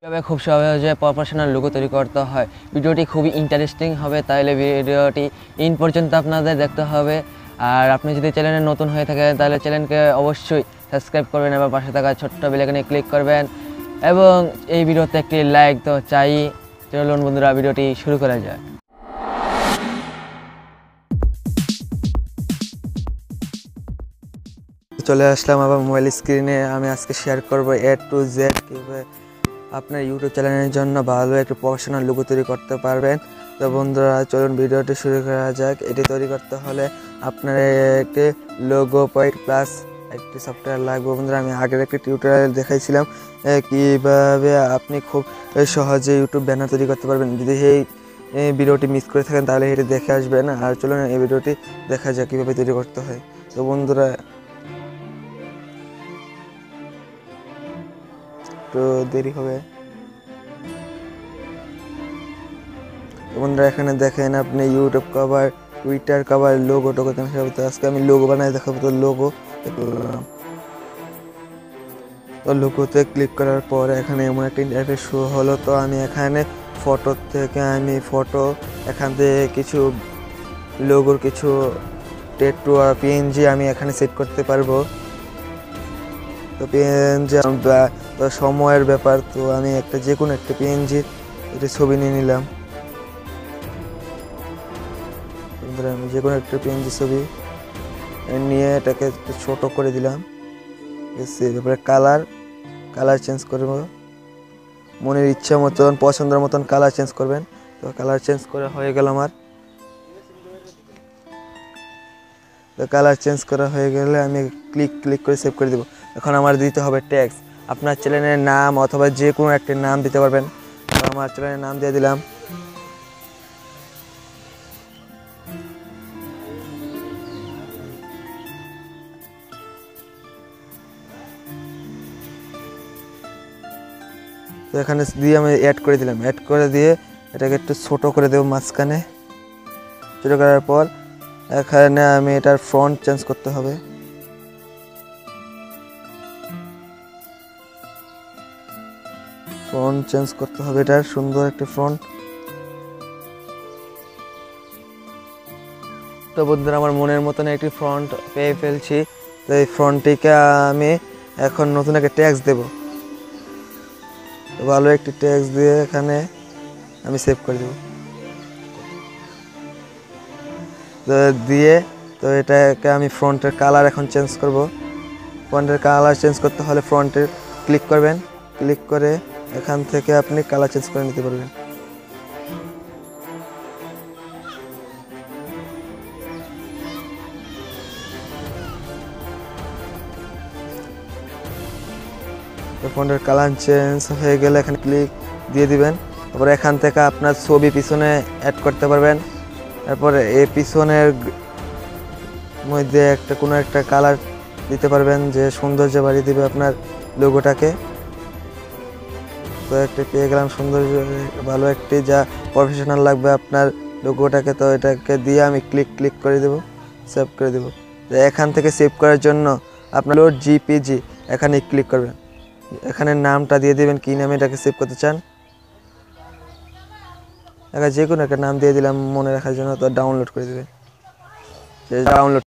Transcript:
তবে খুব সহজে প্রফেশনাল লোগো তৈরি করতে হয়। ভিডিওটি খুবই ইন্টারেস্টিং হবে, তাহলে ভিডিওটি ইন পর্যন্ত আপনাদের দেখতে হবে। আর আপনি যদি চ্যানেলে নতুন হয়ে থাকেন তাহলে চ্যানেলকে অবশ্যই সাবস্ক্রাইব করবেন এবং পাশে থাকা ছোট্ট বেল আইকনে ক্লিক করবেন এবং এই ভিডিওতে একটি লাইক তো চাই। চলুন বন্ধুরা, ভিডিওটি শুরু করা যাক। চলে আসলাম আবার মোবাইল স্ক্রিনে। আমি আজকে শেয়ার করব A to Z কীভাবে আপনার ইউটিউব চ্যানেলের জন্য ভালো একটা প্রফেশনাল লোগো তৈরি করতে পারবেন। তো বন্ধুরা চলুন ভিডিওটি শুরু করা যাক। এটি তৈরি করতে হলে আপনার একটি লোগো পয়েন্ট প্লাস একটি সফটওয়্যার লাগবে। বন্ধুরা আমি আগের একটি টিউটোরিয়াল দেখাইছিলাম কীভাবে আপনি খুব সহজে ইউটিউব ব্যানার তৈরি করতে পারবেন। যদি এই ভিডিওটি মিস করে থাকেন তাহলে এটি দেখে আসবেন। আর চলুন এই ভিডিওটি দেখা যাক কীভাবে তৈরি করতে হয়। তো বন্ধুরা একটু দেরি হবে। বন্ধুরা এখানে দেখেন আপনি YouTube cover, Twitter cover, logo টোগো। তো আজকে আমি লোগো বানাই দেখাবো। তো লোগো লোগোতে ক্লিক করার পর এখানে এমন একটা ইন্টারফেস শো হলো। তো আমি এখানে ফটো থেকে ফটো এখান থেকে কিছু লোগোর কিছু টেটু আর পিএনজি আমি এখানে সেট করতে পারবো। তো পিএনজি তো সময়ের ব্যাপার, তো আমি একটা যে কোনো একটা পিএনজির এটা ছবি নিয়ে নিলাম। আমি যে কোনো একটা পিএনজি ছবি নিয়ে এটাকে একটু ছোট করে দিলাম। এরপরে কালার চেঞ্জ করব, মনের ইচ্ছা মতন পছন্দের মতন কালার চেঞ্জ করবেন। তো কালার চেঞ্জ করা হয়ে গেল আমার। তো কালার চেঞ্জ করা হয়ে গেলে আমি ক্লিক করে সেভ করে দেব। এখন আমার দিতে হবে ট্যাক্স। আপনার চ্যানেলের নাম অথবা যে কোনো একটা নাম দিতে পারবেন। তো আমার চ্যানেলের নাম দিয়ে দিলাম। তো এখানে দিয়ে আমি অ্যাড করে দিলাম। অ্যাড করে দিয়ে এটাকে একটু ছোট করে দেবো মাঝখানে। ছোট করার পর এখানে আমি এটার ফ্রন্ট চেঞ্জ করতে হবে। এটার সুন্দর একটি ফ্রন্ট। তো বন্ধুরা আমার মনের মতন একটি ফ্রন্ট পেয়ে ফেলছি। তো এই ফ্রন্টটিকে আমি এখন নতুন একটা ট্যাক্স দেব। তো ভালো একটি ট্যাক্স দিয়ে এখানে আমি সেভ করে দেব। তো দিয়ে তো এটাকে আমি ফ্রন্টের কালার এখন চেঞ্জ করব। ফ্রন্টের কালার চেঞ্জ করতে হলে ফ্রন্টের ক্লিক করবেন। ক্লিক করে এখান থেকে আপনি কালার চেঞ্জ করে নিতে পারবেন। ফন্টের কালার চেঞ্জ হয়ে গেলে এখানে ক্লিক দিয়ে দিবেন। তারপরে এখান থেকে আপনার ছবি পিছনে অ্যাড করতে পারবেন। তারপরে এই পিছনের মধ্যে কোনো একটা কালার দিতে পারবেন যে সৌন্দর্য বাড়িয়ে দিবে আপনার লোগোটাকে। তো একটা পেয়ে গেলাম সৌন্দর্য ভালো একটি যা প্রফেশনাল লাগবে আপনার লোগোটাকে। তো এটাকে দিয়ে আমি ক্লিক করে দেব, সেভ করে দেব। তো এখান থেকে সেভ করার জন্য আপনার জিপিজি এখানে ক্লিক করবেন। এখানে নামটা দিয়ে দিবেন, কি নামে এটাকে সেভ করতে চান। যে কোনো একটা নাম দিয়ে দিলাম মনে রাখার জন্য। তো ডাউনলোড করে দেবেন। ডাউনলোড